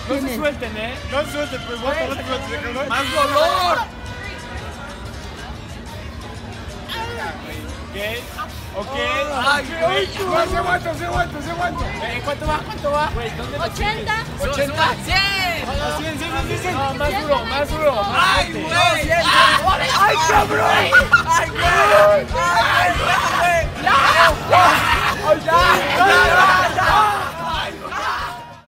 No se suelten, No se suelten, pues bota, no te sueltes, cabrón. ¡Más dolor! Ok. Ay, güey. Se aguanta. ¿Cuánto va? Güey, ¿dónde lo 80. 80. 100. No, más duro. ¡Ay, güey! ¡Ay, cabrón! ¡Ay,